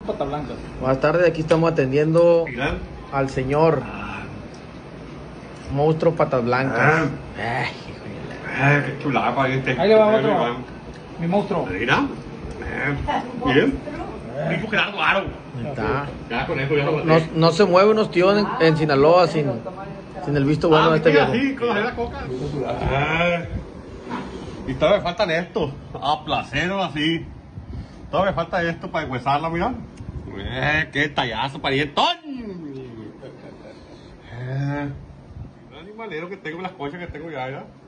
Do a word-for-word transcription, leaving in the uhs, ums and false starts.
Pata blanca. Buenas tardes, aquí estamos atendiendo Mira. al señor Monstruo Patas Blancas. Ah. Ay, hijo de la- Eh, qué chulada para este. Ahí le va otro. Mi monstruo. Mira. Eh, Bien. Rico Gerardo Aro. Ahí está. Ya con eso ya lo No, maté. no se mueve unos tíos en, en Sinaloa sin, sin el visto bueno Ah, de este mira, viejo. sí, con la coca. Ah. Y todavía me faltan esto. A placero así. Todavía me falta esto para deshuesarla, mira. Eh, qué tallazo, parientón. Eh, el animalero que tengo, las conchas que tengo ya, ya.